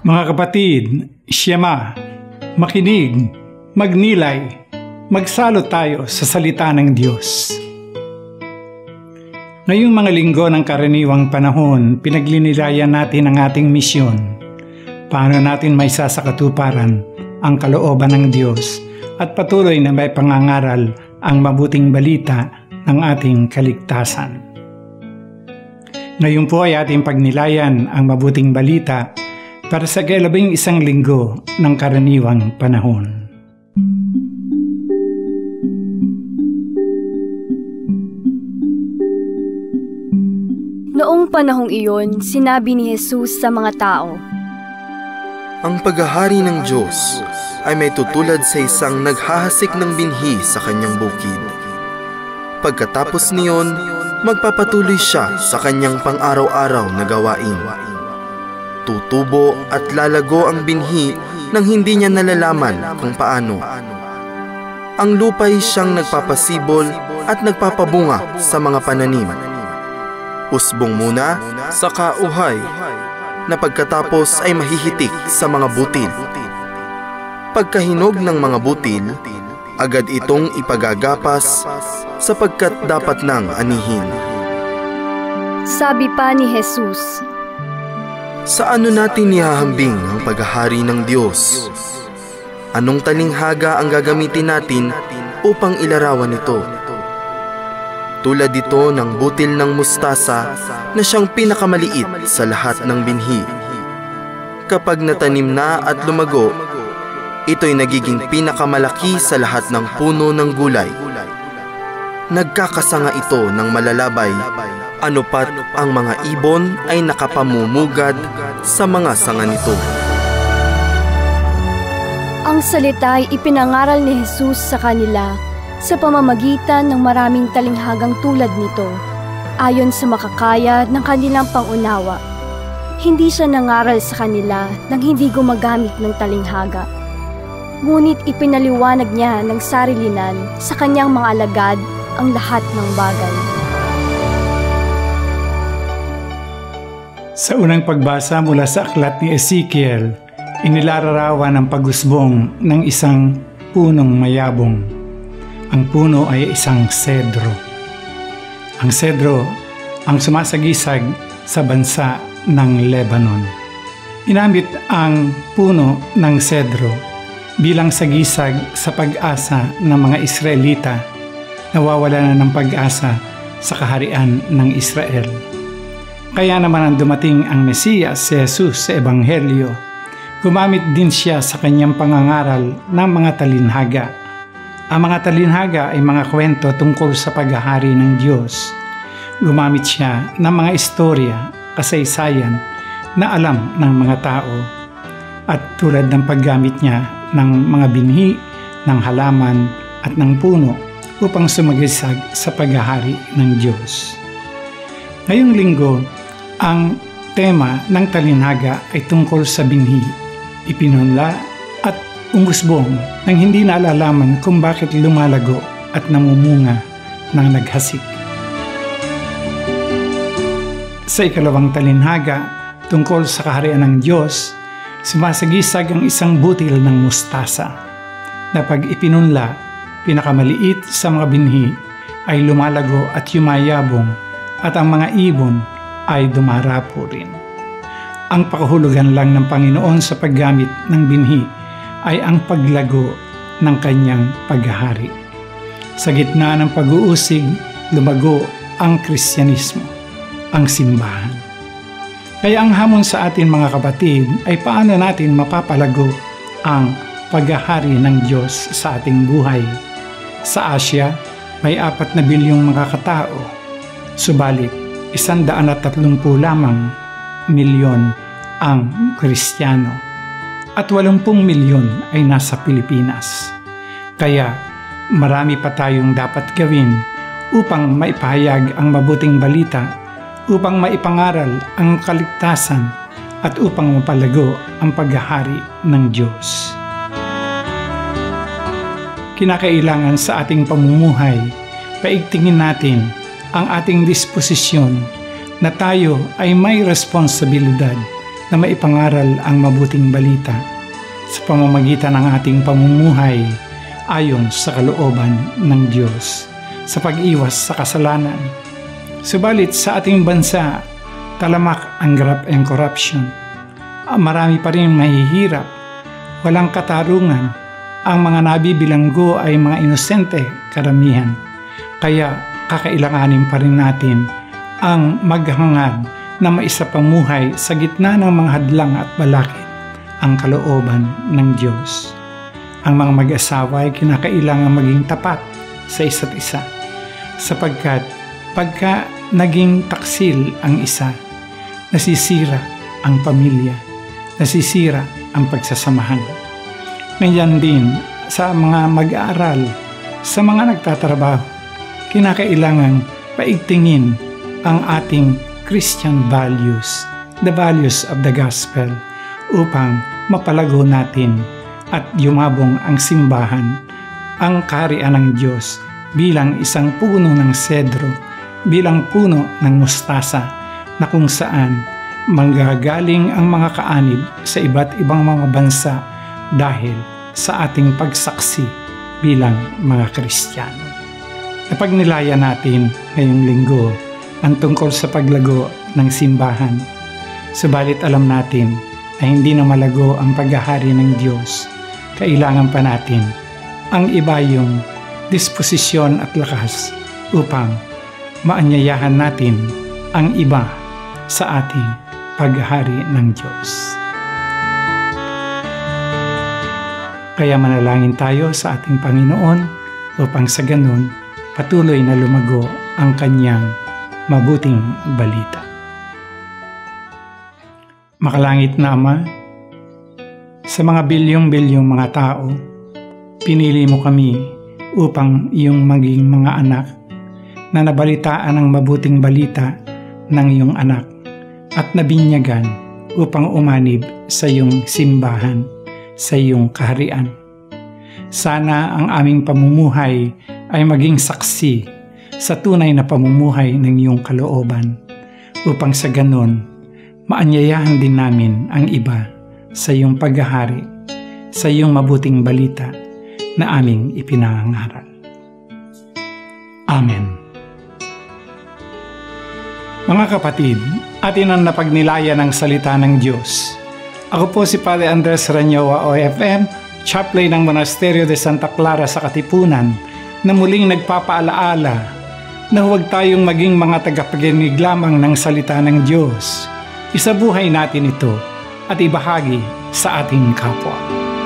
Mga kapatid, Shema, makinig, magnilay, magsalo tayo sa salita ng Diyos. Ngayong mga linggo ng karaniwang panahon, pinaglinilayan natin ang ating misyon. Paano natin may sasakatuparan ang kalooban ng Diyos at patuloy na may pangangaral ang mabuting balita ng ating kaligtasan. Ngayon po ay ating pagnilayan ang mabuting balita para sa ikalabing isang linggo ng karaniwang panahon. Noong panahong iyon, sinabi ni Jesus sa mga tao, "Ang paghahari ng Diyos ay may tutulad sa isang naghahasik ng binhi sa kanyang bukid. Pagkatapos niyon, magpapatuloy siya sa kanyang pang-araw-araw na gawain. Tutubo at lalago ang binhi nang hindi niya nalalaman kung paano. Ang lupa'y siyang nagpapasibol at nagpapabunga sa mga pananim. Usbong muna, saka uhay, na pagkatapos ay mahihitik sa mga butil. Pagkahinog ng mga butil, agad itong ipagagapas sapagkat dapat nang anihin." Sabi pa ni Jesus, Sa ano natin ihahambing ang paghahari ng Diyos? Anong talinghaga ang gagamitin natin upang ilarawan ito? Tulad ito ng butil ng mustasa na siyang pinakamaliit sa lahat ng binhi. Kapag natanim na at lumago, ito'y nagiging pinakamalaki sa lahat ng puno ng gulay. Nagkakasanga ito ng malalabay, anupat ang mga ibon ay nakapamumugad sa mga sanga nito. ang salita ay ipinangaral ni Jesus sa kanila sa pamamagitan ng maraming talinghagang tulad nito, ayon sa makakaya ng kanilang pangunawa. Hindi siya nangaral sa kanila nang hindi gumagamit ng talinghaga. Ngunit ipinaliwanag niya ng sarilinan sa kanyang mga alagad ang lahat ng bagay. Sa unang pagbasa mula sa aklat ni Ezekiel, inilalarawan ang pag-usbong ng isang punong mayabong. Ang puno ay isang sedro. Ang sedro ang sumasagisag sa bansa ng Lebanon. Inamit ang puno ng sedro bilang sagisag sa pag-asa ng mga Israelita na wawala na ng pag-asa sa kaharian ng Israel. Kaya naman ang dumating ang Mesiyas, si Jesus sa Ebanghelyo, gumamit din siya sa kanyang pangangaral ng mga talinhaga. Ang mga talinhaga ay mga kwento tungkol sa paghahari ng Diyos. Gumamit siya ng mga istorya, kasaysayan na alam ng mga tao. At tulad ng paggamit niya ng mga binhi, ng halaman at ng puno upang sumagisag sa paghahari ng Diyos. Ngayong linggo, ang tema ng talinhaga ay tungkol sa binhi. Ipinunla at umusbong nang hindi nalalaman kung bakit lumalago at namumunga ng naghasik. Sa ikalawang talinhaga tungkol sa kaharian ng Diyos, sumasagisag ang isang butil ng mustasa na pag ipinunla, pinakamaliit sa mga binhi ay lumalago at yumayabong at ang mga ibon ay dumarapo rin. Ang pakahulugan lang ng Panginoon sa paggamit ng binhi ay ang paglago ng kanyang paghahari. Sa gitna ng pag-uusig, lumago ang Kristyanismo, ang simbahan. Kaya ang hamon sa atin mga kapatid ay paano natin mapapalago ang paghahari ng Diyos sa ating buhay. Sa Asya, may 4 na bilyong mga katao, subalit 130 lamang milyon ang Kristiyano at 80 milyon ay nasa Pilipinas. Kaya marami pa tayong dapat gawin upang maipahayag ang mabuting balita, upang maipangaral ang kaligtasan at upang mapalago ang paghahari ng Diyos. Kinakailangan sa ating pamumuhay, paigtingin natin ang ating disposisyon na tayo ay may responsibilidad na maipangaral ang mabuting balita sa pamamagitan ng ating pamumuhay ayon sa kalooban ng Diyos sa pag-iwas sa kasalanan. Subalit sa ating bansa, talamak ang graft and corruption. Marami pa rin mahihirap, walang katarungan. Ang mga nabibilanggo ay mga inosente karamihan. Kaya kakailanganin pa rin natin ang maghangad na maisapamuhay sa gitna ng mga hadlang at balakid ang kalooban ng Diyos. Ang mga mag-asawa ay kinakailangan maging tapat sa isa't isa, sapagkat pagka naging taksil ang isa, nasisira ang pamilya, nasisira ang pagsasamahan. Ngayon din sa mga mag-aaral, sa mga nagtatrabaho, kinakailangan paigtingin ang ating Christian values, the values of the gospel, upang mapalago natin at yumabong ang simbahan, ang kaharian ng Diyos bilang isang puno ng sedro, bilang puno ng mustasa na kung saan manggagaling ang mga kaanib sa iba't ibang mga bansa dahil sa ating pagsaksi bilang mga Kristiyano. Napagnilayan natin ngayong linggo ang tungkol sa paglago ng simbahan. Subalit alam natin na hindi na malago ang paghahari ng Diyos. Kailangan pa natin ang iba yung disposisyon at lakas upang maanyayahan natin ang iba sa ating paghahari ng Diyos. Kaya manalangin tayo sa ating Panginoon upang sa ganun patuloy na lumago ang kanyang mabuting balita. Makalangit na Ama, sa mga bilyong-bilyong mga tao, pinili mo kami upang iyong maging mga anak na nabalitaan ang mabuting balita ng iyong anak at nabinyagan upang umanib sa iyong simbahan, sa iyong kaharian. Sana ang aming pamumuhay ay maging saksi sa tunay na pamumuhay ng iyong kalooban upang sa ganon maanyayahan din namin ang iba sa iyong paghahari, sa iyong mabuting balita na aming ipinangaral. Amen. Mga kapatid, atin ang napagnilayan ng salita ng Diyos. Ako po si Padre Andres Ranyowa OFM, chaplain ng Monasterio de Santa Clara sa Katipunan, na muling nagpapaalaala na huwag tayong maging mga tagapaginig lamang ng salita ng Diyos. Isabuhay natin ito at ibahagi sa ating kapwa.